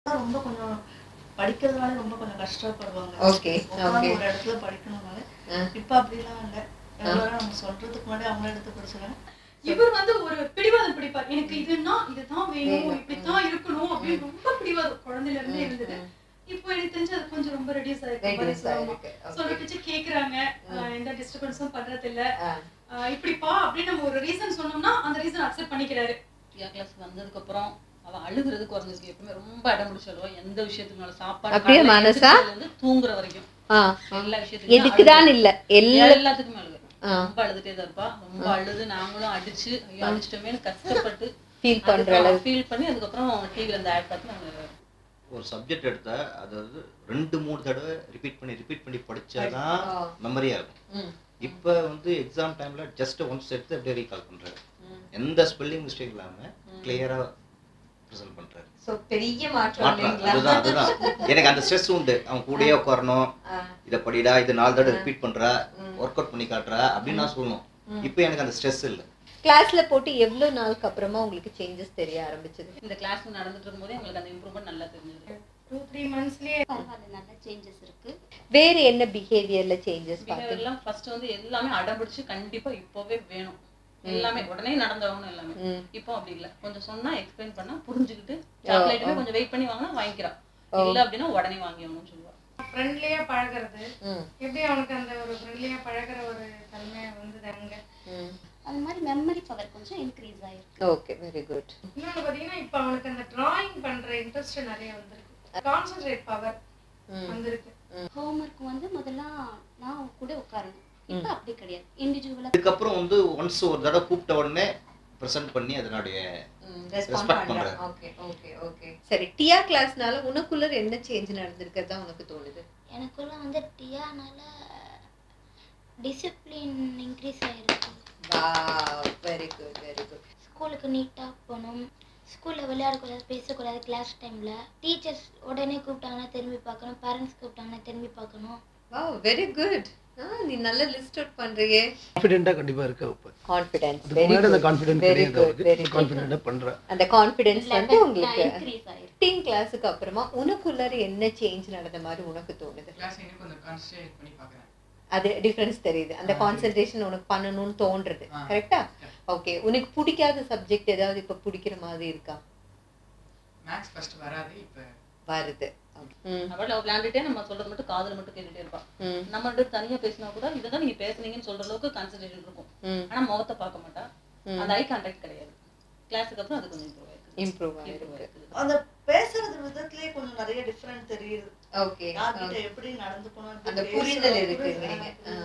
ரொம்ப கொஞ்சம் படிக்கிறதுனால ரொம்ப கொஞ்சம் கஷ்டப்படுவாங்க. ஓகே உட்காந்து ஒரு இடத்துல படிக்கணும்னால இப்ப அப்படிலாம் இல்லை. எவ்வளவு நம்ம சொல்றதுக்கு முன்னாடி அவங்க எடுத்து படிச்சுறாங்க. இவர் வந்து ஒரு பிடிவாதம் பிடிப்பார். எனக்கு இதுன்னா இதுதான் வேணும், இப்படித்தான் இருக்கணும் அப்படின்னு ரொம்ப பிடிவாதம் குழந்தையில இருந்தே இருந்தது. இப்போ எனக்கு தெரிஞ்சு அது கொஞ்சம் ரொம்ப ரெடியூஸ் ஆயிருக்கு. சொல்ற பிச்சு கேக்குறாங்க, எந்த டிஸ்டர்பன்ஸும் பண்றது இல்ல. இப்படிப்பா அப்படின்னு நம்ம ஒரு ரீசன் சொன்னோம்னா அந்த ரீசன் அக்செப்ட் பண்ணிக்கிறாரு. கிளாஸ் வந்ததுக்கு அப்புறம் அவ அழுகுறது குறைஞ்சிருக்கு. எப்பவுமே ரொம்ப அடம் பிடிச்சாலும் எந்த விஷயத்துக்குனால சாப்பாடு அப்படியே மனசா வந்து தூங்குற வரைக்கும் எல்லா விஷயத்துக்கும் எதுக்குதான் இல்ல எல்லாத்துக்குமே அழுகு. ரொம்ப அழுதுட்டே தான் இருப்பா. ரொம்ப அழுது நாங்களும் அடிச்சு ஐயோ அடிச்சிட்டோமே கஷ்டப்பட்டு ஃபீல் பண்ணி அதுக்கப்புறம் டிவில இந்த ஆட் பார்த்து நாங்க ஒரு சப்ஜெக்ட் எடுத்தா அதாவது 2-3 தடவை ரிப்பீட் பண்ணி படிச்சாதான் மெமரியா இருக்கும். இப்போ வந்து எக்ஸாம் டைம்ல ஜஸ்ட் ஒன்ஸ் எடுத்து அப்படியே ரீகால் பண்றாரு. எந்த ஸ்பெல்லிங் மிஸ்டேக் இல்லாம கிளியரா ப்ரெசென்ட் பண்றாரு. சோ பெரிய மாற்றம் இல்லைங்களா? அதுதான் எனக்கு அந்த ஸ்ட்ரெஸ் உண்டு. அவன் கூடயே உட்காரணும், இதை படிடா, இது 4 தடவை ரிப்பீட் பண்றா, ஒர்க் அவுட் பண்ணி காட்டுறா அப்படின்னு நான் சொல்லணும். இப்போ எனக்கு அந்த ஸ்ட்ரெஸ் இல்லை. கிளாஸ்ல போட்டு எவ்வளவு நாளுக்கு அப்புறமா உங்களுக்கு சேஞ்சஸ் தெரிய ஆரம்பிச்சது? இந்த கிளாஸ் நடந்துட்டு இருக்கும்போது எங்களுக்கு அந்த இம்ப்ரூவ்மெண்ட் நல்லா தெரிஞ்சது. 2-3 மந்த்ஸ்லயே பரவாயில்ல, நல்ல சேஞ்சஸ் இருக்கு. வேற என்ன பிஹேவியர்ல சேஞ்சஸ் பாத்தீங்களா? ஃபர்ஸ்ட் வந்து எல்லாமே அடம் பிடிச்சு கண்டிப்பா இப்பவே வேணும், எல்லாமே உடனே நடந்தவங்க எல்லாமே. இப்போ அப்படி இல்ல, கொஞ்சம் சொன்னா எக்ஸ்பிளைன் பண்ணா புரிஞ்சுக்கிட்டு சாக்லேட்டுமே கொஞ்சம் வெயிட் பண்ணி வாங்கினா வாங்கிக்கிறா, இல்ல அப்படின்னா உடனே வாங்கி ஆகணும்னு சொல்லுவா. ஃப்ரெண்ட்லியா பழகிறது எப்படி அவனுக்கு அந்த ஒரு ஃப்ரெண்ட்லியா பழகுற ஒரு தன்மை வந்தது அங்க. அந்த மாதிரி மெமரி பவர் கொஞ்சம் இன்க்ரீஸ் ஆயிருக்கு. Okay, very good. இன்னொன்று பார்த்தீங்கன்னா இப்போ அவனுக்கு அந்த டிராயிங் பண்ற இன்ட்ரெஸ்ட் நிறைய வந்திருக்கு. கான்சென்ட்ரேட் பவர் வந்திருக்கு. ஹோம்வொர்க் வந்து முதல்ல நான் கூட உட்காரணும், இப்போ அப்படி கிடையாது, இண்டிவிஜுவலா. அதுக்கப்புறம் வந்து ஒன்ஸ் ஒரு தடவை கூப்பிட்ட உடனே ப்ரெசென்ட் பண்ணி அதனுடைய ரெஸ்பெக்ட் பண்றாரு. Okay okay okay. சரி, டியா கிளாஸ்னால உனக்குள்ள என்ன சேஞ்ச் நடந்திருக்கிறதா உனக்கு தோணுது? எனக்குள்ள வந்து டியானால டிசிப்ளின் இன்க்ரீஸ் ஆயிருக்கு. Wow, very good very good. ஸ்கூலுக்கு நீட்டாக போகணும், ஸ்கூலில் விளையாடக்கூடாது, பேசக்கூடாது, கிளாஸ் டைமில் டீச்சர்ஸ் உடனே கூப்பிட்டாங்கன்னா திரும்பி பார்க்கணும், பேரண்ட்ஸ் கூப்பிட்டாங்கன்னா திரும்பி பார்க்கணும். Wow, very good. நீ நல்ல லிஸ்ட் அவுட் பண்றீங்க. கான்ஃபிடென்ட்டா கண்டிப்பா இருக்கு. இப்ப கான்ஃபிடன்ஸ் வெரி குட். அந்த கான்ஃபிடன்ஸ் கிடையாது, கான்ஃபிடென்ட்டா பண்ற. அந்த கான்ஃபிடன்ஸ் வந்து உங்களுக்கு இன்க்ரீஸ் ஆயிருக்கு. 15 கிளாஸ்க்கு அப்புறமா உனக்குள்ள என்ன சேஞ்ச் நடந்த மாதிரி உனக்கு தோணுது? கிளாஸ் இன்னும் கொஞ்சம் கான்சன்ட்ரேட் பண்ணி பார்க்கறேன். அது டிஃபரன்ஸ் தெரியுது. அந்த கான்சென்ட்ரேஷன் உனக்கு பண்ணணும்னு தோன்றது. கரெக்ட்டா? ஓகே. உனக்கு பிடிக்காத சப்ஜெக்ட் ஏதாவது இப்ப பிடிக்கிற மாதிரி இருக்கா? மேத்ஸ் ஃபர்ஸ்ட் வராது, இப்ப வருது. அவள விளையாண்டுட்டே நம்ம சொல்றது மட்டும் காதுல மட்டும் கேட்டுட்டே இருப்பா. நம்ம ரெண்டு தனியா பேசினா கூட இதுதான் நீங்க பேசுனீங்கன்னு சொல்ற அளவுக்கு கான்சென்ட்ரேஷன் இருக்கும். ஆனா முகத்தை பார்க்க மாட்டா, அந்த ஐ கான்டாக்ட் கிடையாது. கிளாஸுக்கு அப்புறம் அது கொஞ்சம் இம்ப்ரூவ் ஆயிருக்கு. அந்த பேசுறது விதத்திலே கொஞ்சம் நிறைய டிஃபரண்ட் தெரியுது. ஓகே. யார்கிட்ட எப்படி நடந்துக்கணும், அந்த புரிதல் இருக்குங்கறீங்க.